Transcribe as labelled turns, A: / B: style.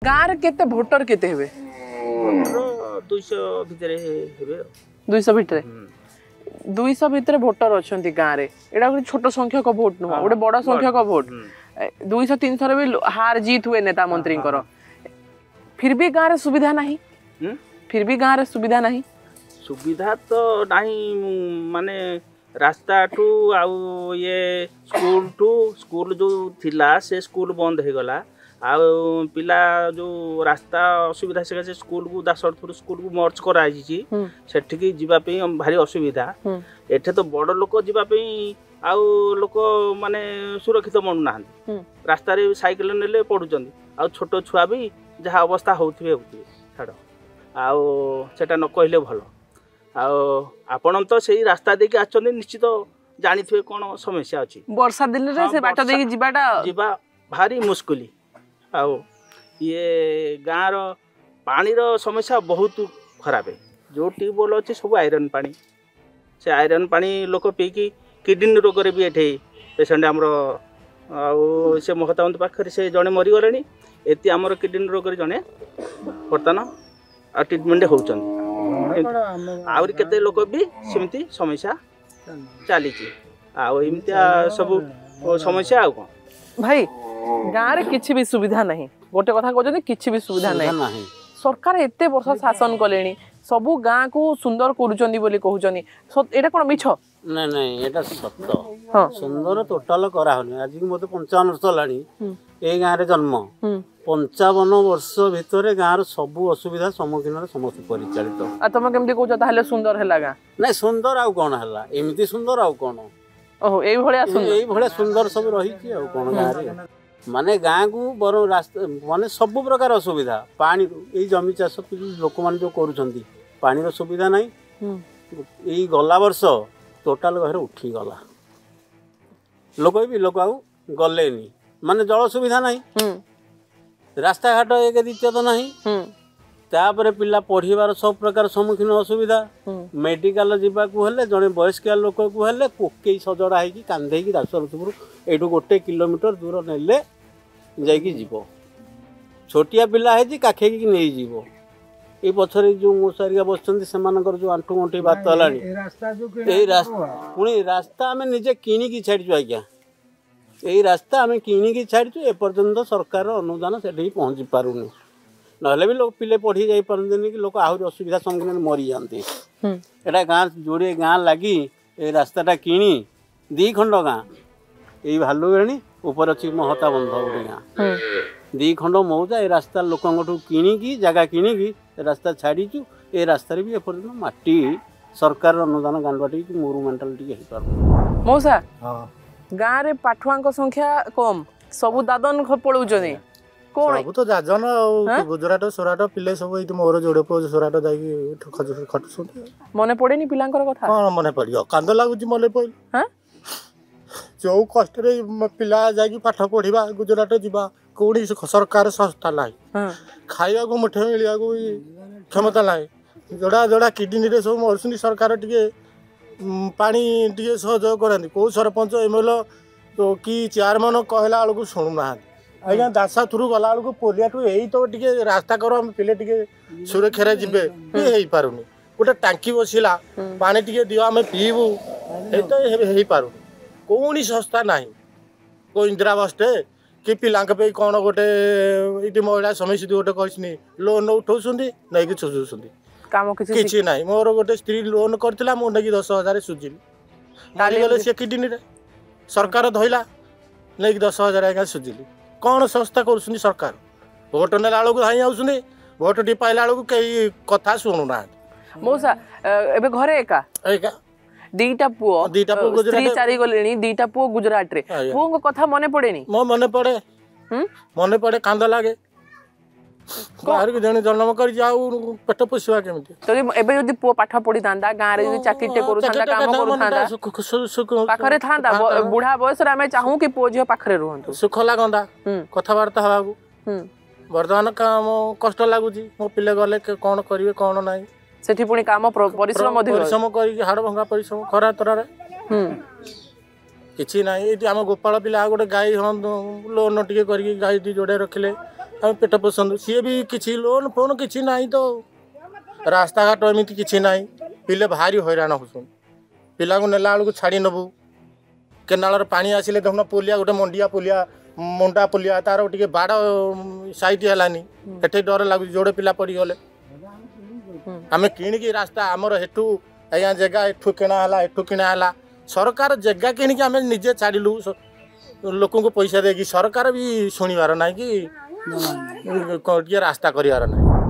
A: गाँव रे केते भोटर केते हेबे
B: 200 भितरे हेबे
A: 200 भितरे 200 भितरे भोटर अछंती गाँव रे एडा गोटे छोट संख्यक भोट नुह गोटे बड़ संख्यक भोट 200-300 रे भी हार जीत हुए नेता मंत्री फिर भी गाँव रे सुविधा नहीं फिर भी गाँव रे सुविधा नहीं
B: सुविधा तो नहीं माने रास्ता ठू आउ ये स्कूल जो थिला से स्कूल बंद हो गला आ पिला जो रास्ता असुविधा से स्कूल को दासरथुर स्कूल को मर्ज कराई सेठिकी जीवा पे भारी असुविधा एठे तो बड़ लोक जीवा पे आउ लोक माने सुरक्षित मनु ना रास्ता रे साइकिल नेले पडुचंदी आ छोट छुआ भी जहाँ अवस्था होउथिबे छाड़ आउ सेटा न कहले भल आपण तो सही रास्ता देखिए आछन निश्चित जानी थे कौन समस्या अच्छी
A: वर्षा दिन रे से बाट देखि जीवा
B: भारी मुश्किल आउ ये गाँव रो पानी रो समस्या बहुत खराब है जो ट्यूबवेल अच्छे सब आयरन पानी से आयरन पानी लोक पीकी किडनी रोग भी एठे पेसेंट आमर आउ से महतावंत पाखे से जड़े मरीगले एति आमर किडनी रोग जड़े बर्तमान ट्रिटमेंट होउचंदी आउरी केते लोक भी सेमती समस्या चली सब समस्या आउ कौन
A: भाई गाँव रे किछि भी सुविधा नहीं गोटे कथा कहते किछि भी सुविधा नहीं सरकार एते वर्ष शासन कलेनी सबु गाँ को सुंदर करूचंदी बोली कहउचनी एटा कोन मिछ
C: नहीं नहीं एटा सत्य हां सुंदर टोटल करा होनी आज की मते 55 वर्ष लानी ए गाँ रे जन्म 55 वर्ष भितर गाँव सबू असुविधा सम्मुखीन समस्त परिचालित
A: आ तुम केमती कहउछ ताहले सुंदर हैला गाँ
C: नहीं सुंदर आउ कोन हैला एमिति सुंदर आउ कोन
A: ओहो एई भलिया
C: सुंदर सब रही छी आउ कोन गाँ रे माने गाँ को बर रास्ता माने सब प्रकार असुविधा पानी ए जमी चाष लोक मान जो करूछंती पानी रो सुविधा नहीं एई गला वर्ष टोटाल घर उठी गला लोक भी लोक आउ गलेनी माने जल सुविधा नहीं रास्ता घाट एक द्वितीय तो नहीं तापर पिला पढ़ीबार सब प्रकार सम्मुखीन असुविधा मेडिकल जीवाकू हेले जड़े वयस्क लोक को हेले कोकई सजड़ा है कांधे दासरथपुर एठू 1 किलोमीटर दूर नेले जाइकी जीव छोटिया पिला है काखे की नहीं जीव ये पछरे जो मोसारिया बसचंदी सेमानकर जो आंठू गंठी बात हलानी ए रास्ता पुणी रास्ता आमे निजे किनी की छाड़िछु आज्ञा यही रास्ता आम किणी छाड़ू एपर्यंत सरकार अनुदान से पहुँची पारुनी ना भी लोग पिले पढ़ी जाई पारंतनी कि लोग आहरी असुविधा सम्मुखीन मरी जाती एटा गाँ जोड़े गाँ लगी ए रास्ताटा किणी 2 खंड गाँ यही भालुगेणी ऊपर अच्छी महता बंध गोटे गाँ 2 खंड मौजा ए रास्ता लोक किणी जगह किणी रास्ता छाड़ीचु ए रास्ता भी एपर्यंत माटी सरकार अनुदान गांडुआटी मोरुमेंटालिटी हो पार
A: मौसा गाँव रे पाठुआ संख्या कम सबु दादन पड़ौचनी कोन
D: सब तो दादन गुजरात सोराट पिले सब एठी मोर जोड़े पो सोराट जाई खटुसुन
A: मने पड़ेनी पिलांकर कथा
D: कोन मने पड़ियो कांद लागुची मले पइल हां जो कष्ट रे पिला जाई पाठ पढ़िबा गुजरात जीवा कोडी सरकार संस्था लाई खाइबा को मुठे मिलिया को क्षमता लाई जोड़ा जोड़ा किडनी रे सब मरसुनी सरकार टिके पानी टे सहयोग करानी कौ सरपंच एमएलए तो कि चेयरमैन कहला बेलू शुणु ना आज्ञा दासा थ्रु गला बेलू पोलिया टू यही तो टे रास्ता कर पिले टे सुरक्षा जीवे ये पार गोटे टांकी बसला पानी टे दियो आम पीबू ये तो हो पार कौन संस्था ना को इंदिरा बसटे कि पिला कौन गोटे ये महिला समिति गोटे कही लोन उठाऊँ नहीं सुझुंट
A: काम
D: किसी ना मोर गोटे स्त्री लोन करथिला मु नेकी 10,000 सुझिली डाली गले से किडनी रे सरकार धइला नेकी 10,000 आगा सुझिली कौन संस्था करछुनी सरकार भोट नेला बेलू धाई आउछुनी भोट टी पाइला बेलू कई कथा सुनु ना
A: मौसा एबे घरे एका दीटा पुओ स्त्री चारी गलेनी दीटा पुओ गुजरात रे पुओ को कथा मने पड़ेनी
D: मो मने पड़े कांद लागे बाहर के जने जन्म कर जाऊ पेट पोषवा केमिति
A: तो एबे यदि पुओ पाठ पढ़ी थांदा गाँ रे यदि चाकरी टे करू थांदा काम करू थांदा पाखरे थांदा बुढ़ा बयस रे हमें चाहू कि पुओ झियो पाखरे रहंतु
D: सुख लागंदा कथा वार्ता हवागु वर्तमान काम कष्ट लागुची मो पिले गले कोन करिवे कोन नाही
A: सेठी पुनी काम परिश्रम अधिक
D: परिश्रम करी हाड़ भंगा परिश्रम खरा तरारे किछि नाही एटी हम गोपाल पिला गोटे गाय लोन टिके करी गाय दी जोड़े रखले आम पेट पोषण सी भी किसी लोन फोन किसी ना तो रास्ता घाट एमती किसी ना पिले भारी हैरान हो पिला को नेला बेलू छाड़ी नबू केनाल पानी आसिले देखुन पुलिया गोटे मंडिया पुलिया मुंडा पुलिया तार टे बाड़ साइड है एटे डर लगुच जोड़े पिला पड़गले आम किणिकी रास्ता आमर हेठू आज्ञा जगह एठू किणाला एठू किणाला सरकार जगह किणिकी आम निजे छाड़लु लोक को पैसा देगी सरकार भी शुणवार ना कि रास्ता करार ना।